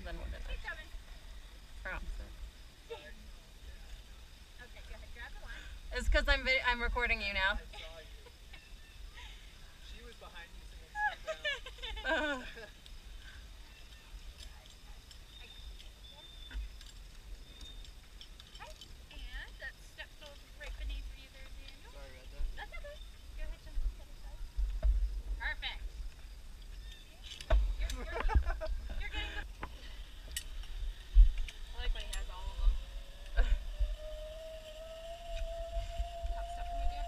then we'll do it. Okay, go ahead, grab the line. It's because I'm recording you now. She was behind you, so let's sit down. And that step stool's right beneath you there, Daniel. Sorry about that. That's okay. Go ahead, jump to the other side. Perfect. You're getting the... I like when he has all of them. Top step for me, dear.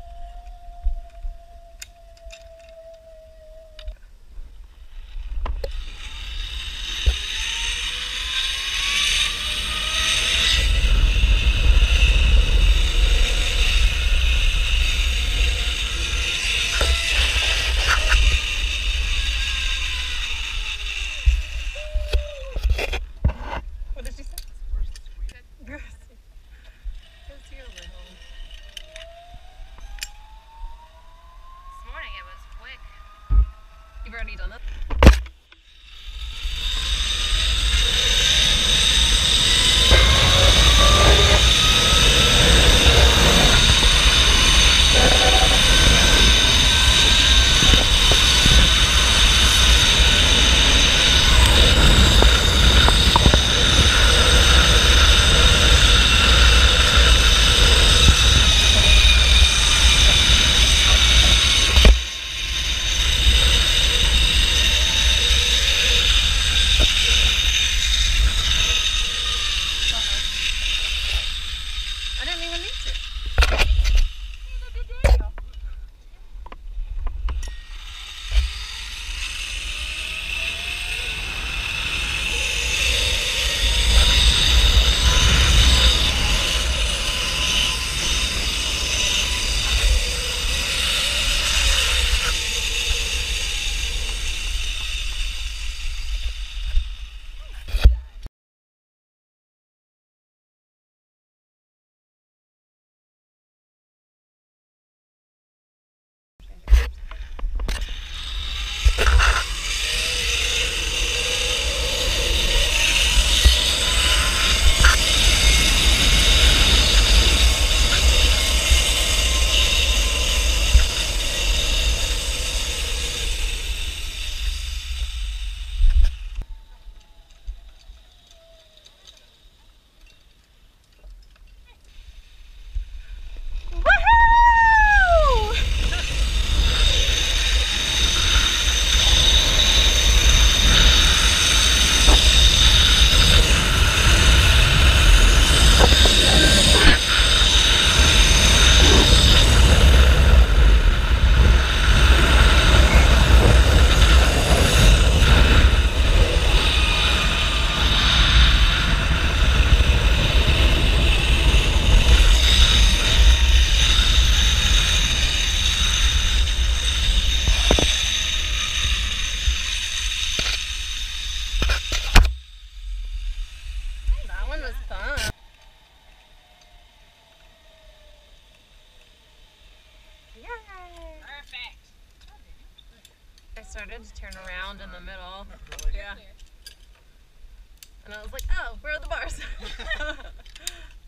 What did she say? Where's the squeeze? Grassy. Because you're little. This morning it was quick. You've already done it? I didn't even need to. That one was fun. Yay! Perfect. I started to turn around in the middle. Really? Yeah. And I was like, oh, where are the bars?